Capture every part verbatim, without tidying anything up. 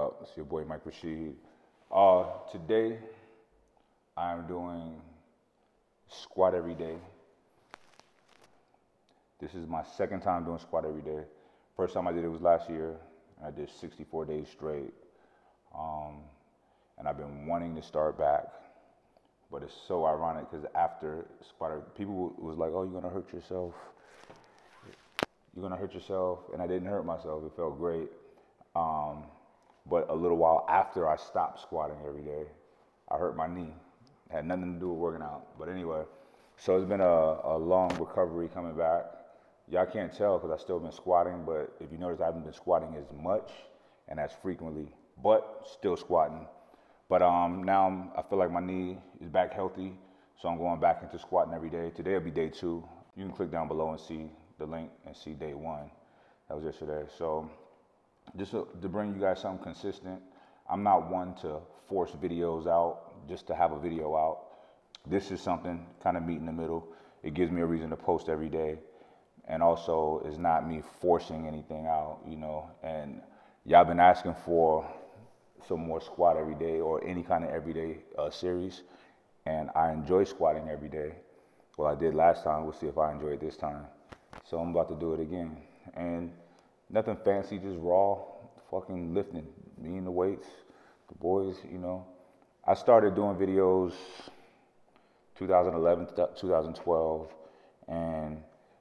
up? It's your boy Mike Rashid. Uh, today, I'm doing squat every day. This is my second time doing squat every day. First time I did it was last year. I did sixty-four days straight. Um, and I've been wanting to start back. But it's so ironic because after squat, people was like, oh, you're gonna hurt yourself. You're gonna hurt yourself. And I didn't hurt myself, it felt great. Um, but a little while after I stopped squatting every day, I hurt my knee. It had nothing to do with working out. But anyway, so it's been a, a long recovery coming back. Y'all can't tell because I've still been squatting, but if you notice, I haven't been squatting as much and as frequently, but still squatting. But um, now I'm, I feel like my knee is back healthy, so I'm going back into squatting every day. Today will be day two. You can click down below and see the link and see day one. That was yesterday. So just to, to bring you guys something consistent, I'm not one to force videos out just to have a video out. This is something kind of meet in the middle. It gives me a reason to post every day. And also, it's not me forcing anything out, you know. And y'all been asking for some more squat every day or any kind of everyday uh, series. And I enjoy squatting every day. Well, I did last time. We'll see if I enjoy it this time. So I'm about to do it again. And nothing fancy, just raw fucking lifting. Me and the weights, the boys, you know. I started doing videos two thousand eleven, two thousand twelve, and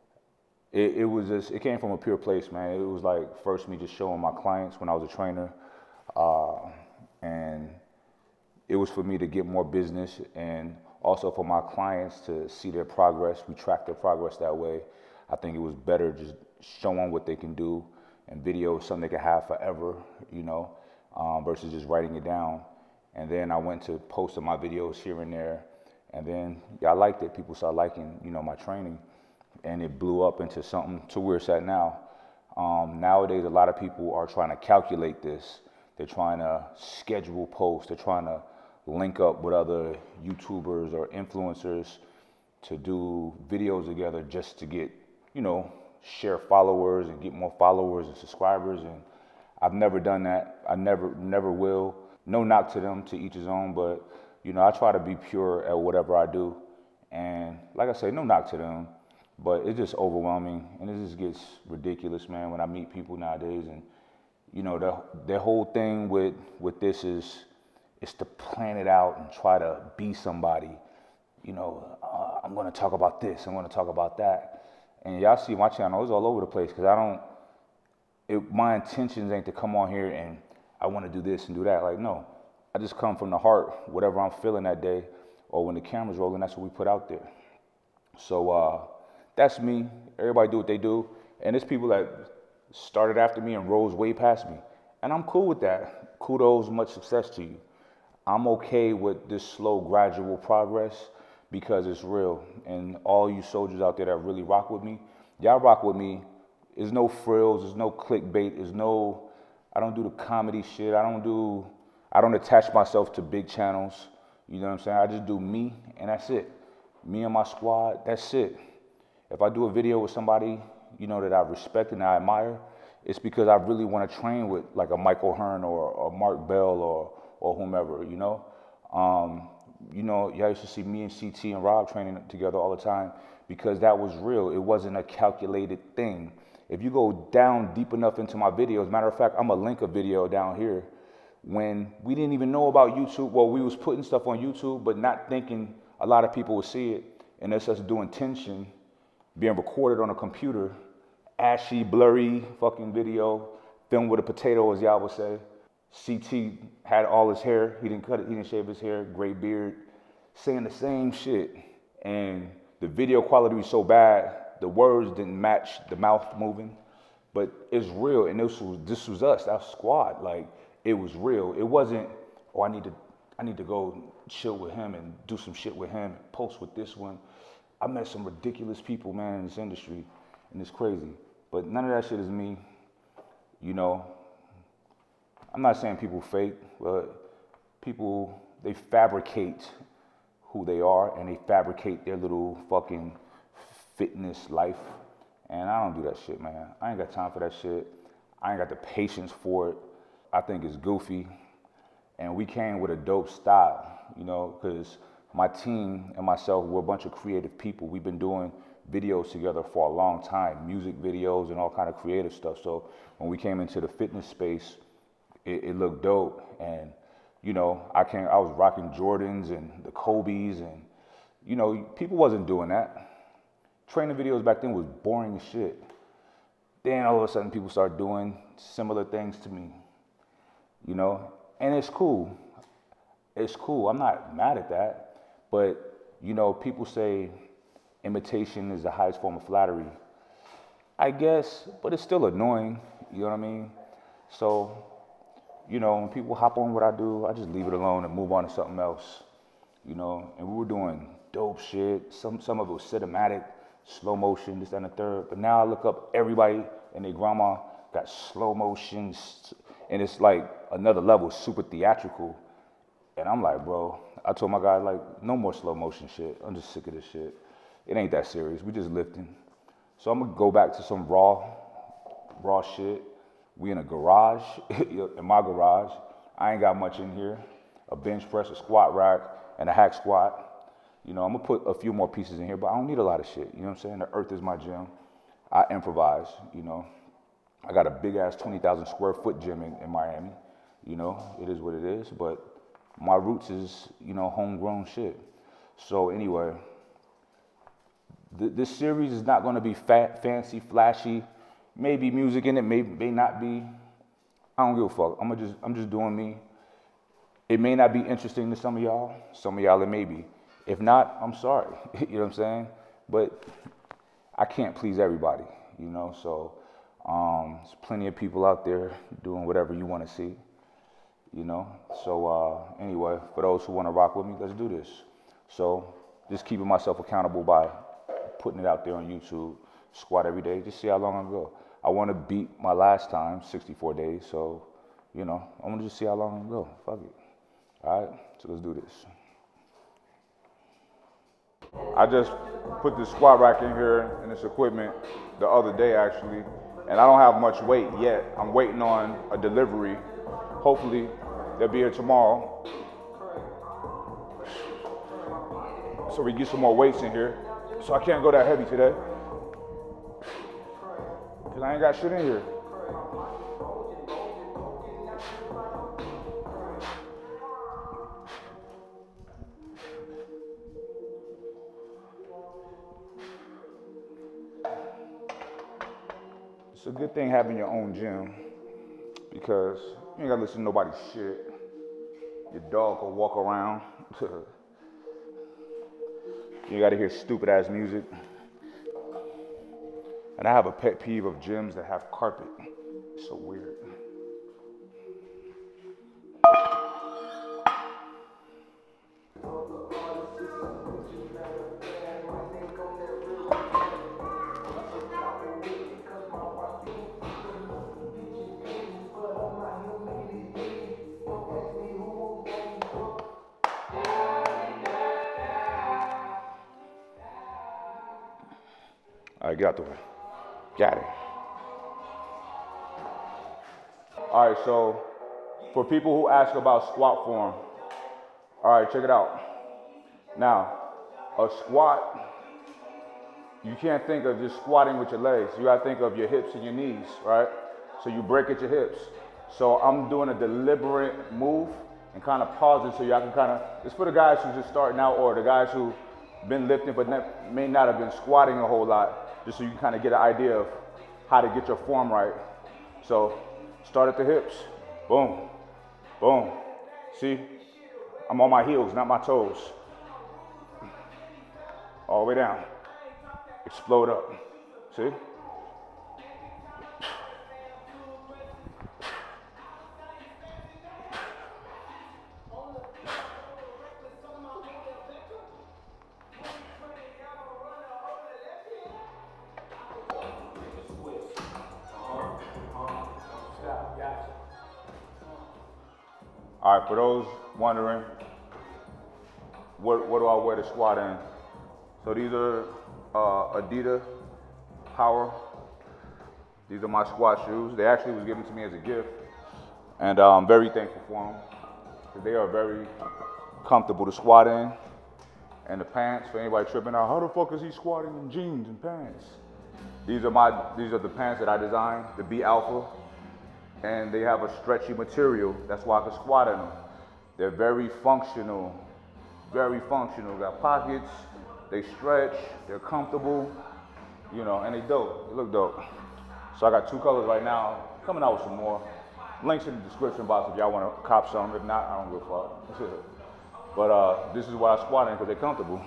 It, it was just, it came from a pure place, man. It was like first me just showing my clients when I was a trainer. Uh, and it was for me to get more business and also for my clients to see their progress. We track their progress that way. I think it was better just showing what they can do and video, something they can have forever, you know, um, versus just writing it down. And then I went to posting my videos here and there. And then y'all liked it. People started liking, you know, my training. And it blew up into something to where it's at now. Um, nowadays, a lot of people are trying to calculate this. They're trying to schedule posts. They're trying to link up with other YouTubers or influencers to do videos together just to get, you know, share followers and get more followers and subscribers. And I've never done that. I never, never will. No knock to them, to each his own. But, you know, I try to be pure at whatever I do. And like I say, no knock to them. But it's just overwhelming, and it just gets ridiculous, man, when I meet people nowadays. And, you know, the, the whole thing with, with this is, is to plan it out and try to be somebody. You know, uh, I'm going to talk about this, I'm going to talk about that. And y'all see my channel, it's all over the place, because I don't, it, my intentions ain't to come on here and I want to do this and do that. Like, no, I just come from the heart, whatever I'm feeling that day, or when the camera's rolling, that's what we put out there. So, uh, that's me. Everybody do what they do. And there's people that started after me and rose way past me. And I'm cool with that. Kudos, much success to you. I'm okay with this slow, gradual progress because it's real. And all you soldiers out there that really rock with me, y'all rock with me. There's no frills, there's no clickbait, there's no, I don't do the comedy shit. I don't do, I don't attach myself to big channels. You know what I'm saying? I just do me and that's it. Me and my squad, that's it. If I do a video with somebody, you know, that I respect and I admire, it's because I really want to train with like a Michael Hearn or, or Mark Bell or or whomever, you know. Um, you know, y'all used to see me and C T and Rob training together all the time because that was real. It wasn't a calculated thing. If you go down deep enough into my videos, matter of fact, I'm gonna link a video down here when we didn't even know about YouTube. Well, we was putting stuff on YouTube, but not thinking a lot of people would see it. And that's us doing tension, being recorded on a computer, ashy, blurry fucking video, filmed with a potato, as y'all would say. C T had all his hair. He didn't cut it. He didn't shave his hair. Gray beard, saying the same shit. And the video quality was so bad, the words didn't match the mouth moving. But it's real, and this was this was us. Our squad. Like it was real. It wasn't. Oh, I need to. I need to go chill with him and do some shit with him. And post with this one. I met some ridiculous people, man, in this industry, and it's crazy. But none of that shit is me. You know, I'm not saying people fake, but people, they fabricate who they are, and they fabricate their little fucking fitness life. And I don't do that shit, man. I ain't got time for that shit. I ain't got the patience for it. I think is goofy. And we came with a dope style, you know, because my team and myself, we're a bunch of creative people. We've been doing videos together for a long time, music videos and all kind of creative stuff. So when we came into the fitness space, it, it looked dope. And, you know, I came, I was rocking Jordans and the Kobe's, and, you know, people wasn't doing that. Training videos back then was boring as shit. Then all of a sudden people start doing similar things to me, you know, and it's cool. It's cool. I'm not mad at that. But, you know, people say imitation is the highest form of flattery. I guess, but it's still annoying. You know what I mean? So, you know, when people hop on what I do, I just leave it alone and move on to something else. You know, and we were doing dope shit. Some some of it was cinematic, slow motion, this, that, and the third. But now I look up, everybody and their grandma got slow motions, and it's like another level, super theatrical. And I'm like, bro, I told my guy, like, no more slow motion shit. I'm just sick of this shit. It ain't that serious. We just lifting. So I'm gonna go back to some raw, raw shit. We in a garage, in my garage. I ain't got much in here. A bench press, a squat rack, and a hack squat. You know, I'm gonna put a few more pieces in here, but I don't need a lot of shit. You know what I'm saying? The earth is my gym. I improvise, you know. I got a big ass twenty thousand square foot gym in, in Miami. You know, it is what it is, but my roots is, you know, homegrown shit. So anyway, th this series is not gonna be fat, fancy, flashy. Maybe music in it, may, may not be. I don't give a fuck. I'm just, I'm just doing me. It may not be interesting to some of y'all. Some of y'all it may be. If not, I'm sorry. You know what I'm saying? But I can't please everybody, you know? So um, there's plenty of people out there doing whatever you want to see, you know? So uh, anyway, for those who want to rock with me, let's do this. So just keeping myself accountable by putting it out there on YouTube. Squat every day, just see how long I go. I want to beat my last time, sixty-four days, so, you know, I want to just see how long I go. Fuck it. All right, so let's do this. I just put this squat rack in here and this equipment the other day, actually, and I don't have much weight yet. I'm waiting on a delivery. Hopefully, they'll be here tomorrow. So we get some more weights in here. So I can't go that heavy today, because I ain't got shit in here. It's a good thing having your own gym, because you ain't gotta listen to nobody's shit. Your dog will walk around. You gotta hear stupid ass music. And I have a pet peeve of gyms that have carpet. It's so weird. All right, get out the way. Got it. All right, so for people who ask about squat form, all right, check it out. Now, a squat, you can't think of just squatting with your legs. You gotta think of your hips and your knees, right? So you break at your hips. So I'm doing a deliberate move and kind of pausing so y'all can kind of, it's for the guys who just starting out, or the guys who been lifting but ne may not have been squatting a whole lot, just so you can kind of get an idea of how to get your form right. So start at the hips, boom, boom. See, I'm on my heels, not my toes. All the way down, explode up, see? All right, for those wondering, what, what do I wear to squat in? So these are uh, Adidas Power. These are my squat shoes. They actually was given to me as a gift. And uh, I'm very thankful for them, because they are very comfortable to squat in. And the pants, for anybody tripping out, how the fuck is he squatting in jeans and pants? These are my, these are the pants that I designed, the B Alpha. And they have a stretchy material, that's why I can squat in them. They're very functional, very functional. Got pockets, they stretch, they're comfortable, you know, and they dope, they look dope. So I got two colors right now, coming out with some more. Links in the description box if y'all want to cop some. If not, I don't give a fuck. But uh, this is what I squat in because they're comfortable.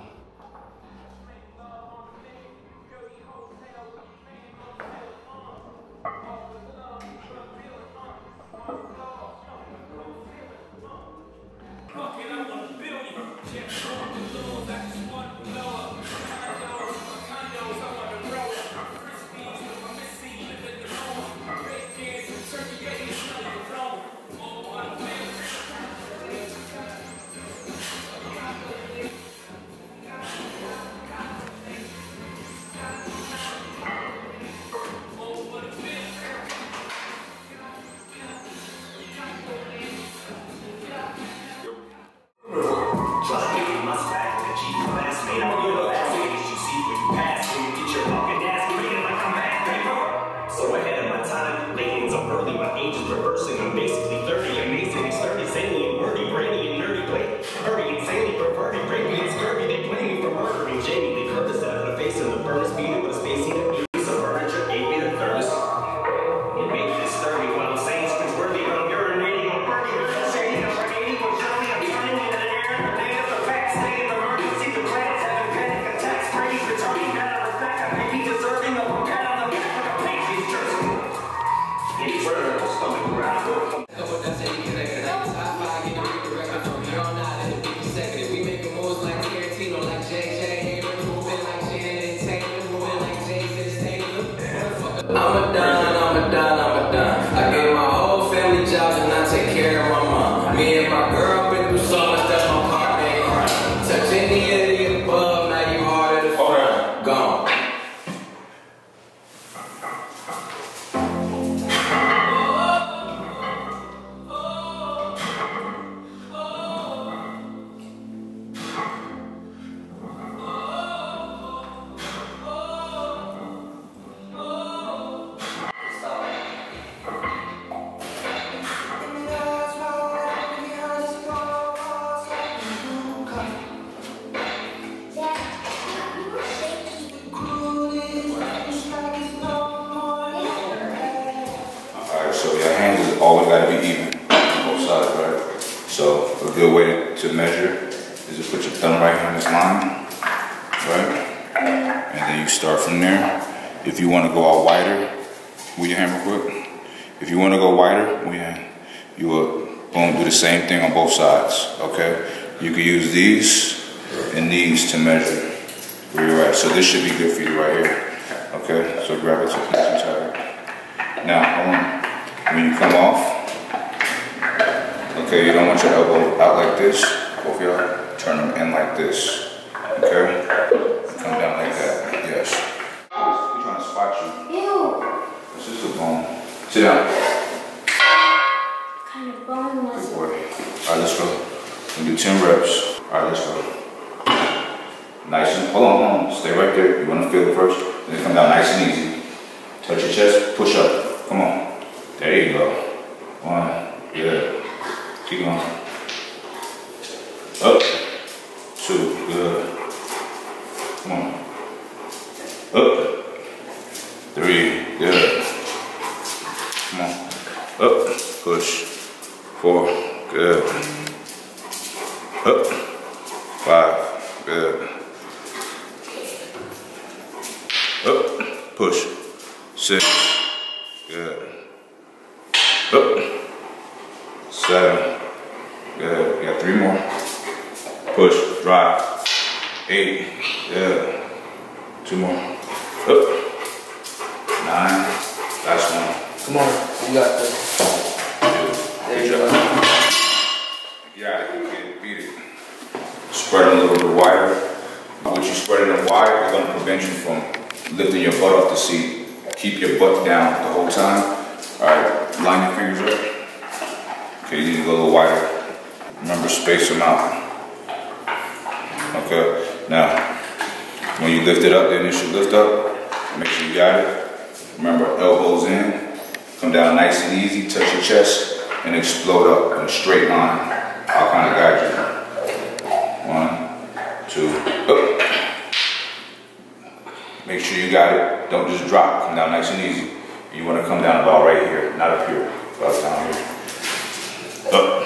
I'm a done, I'm a done, I'm a done. I gave my whole family jobs and I take care of my mom. Me and my girl been through so much, that's my partner in crime. Touch any of the above, now you harder to find. Gone. So your hands is always got to be even on both sides, right? So a good way to measure is to put your thumb right here in this line, right? And then you start from there. If you want to go out wider, move your hand real quick. If you want to go wider, move your hand. You will, boom, do the same thing on both sides, okay? You can use these and these to measure where you're at. So this should be good for you right here, okay? So grab it to nice and tight. Now, hold on. When you come off, okay, you don't want your elbow out like this. Both of y'all turn them in like this, okay? Come down like that, yes. He's trying to spot you. Ew. This is the bone. Sit down. What kind of bone was it? Good boy. All right, let's go. We'll do ten reps. All right, let's go. Nice and, hold on, hold on. Stay right there. You want to feel it first. Then come down nice and easy. Touch your chest, push up. Come on. There you go. One, good. Keep going. Up. Two, good. Come on. Up. Three, good. Come on. Up. Push. Four, good. Up. Five, good. Up. Push. Six, good. Up. Seven. Good. We got three more. Push. Drop. Eight. Good. Two more. Up. Nine. Last one. Come on. You got this. There you go. Yeah, you can beat it. Spread them a little bit wider. When you spread them wide, it's going to prevent you from lifting your butt off the seat. Keep your butt down the whole time. All right, line your fingers up. Okay, you need to go a little wider. Remember, space them out. Okay, now, when you lift it up, the initial lift up, make sure you got it. Remember, elbows in, come down nice and easy, touch your chest, and explode up in a straight line. I'll kind of guide you. One, two, up. Make sure you got it. Don't just drop. Come down nice and easy. You want to come down about right here, not up here. About down here. Up.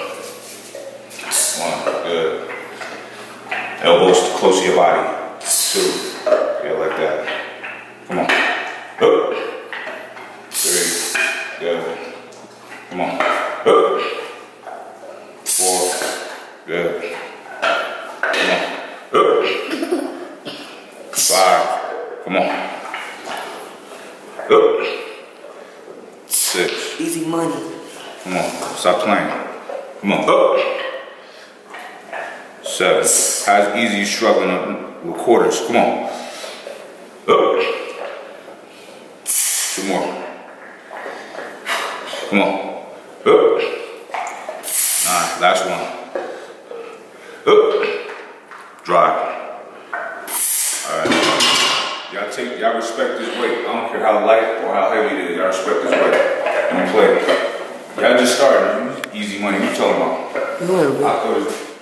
One, good. Elbows close to your body. Two. Yeah, like that. Come on. Up. Three. Good. Come on. Up. Four. Good. Come on. Up. Five. Come on. Up. Six. Easy money. Come on. Stop playing. Come on. Up. Seven. How's easy you struggling with quarters? Come on. Up. Two more. Come on. Up. Nine. Last one. Up. Drive. Alright. Y'all take, y'all respect this weight. I don't care how light or how heavy it is. Y'all respect this weight. Don't play. Y'all just started. Easy money. What you talking about? A little bit. I thought it was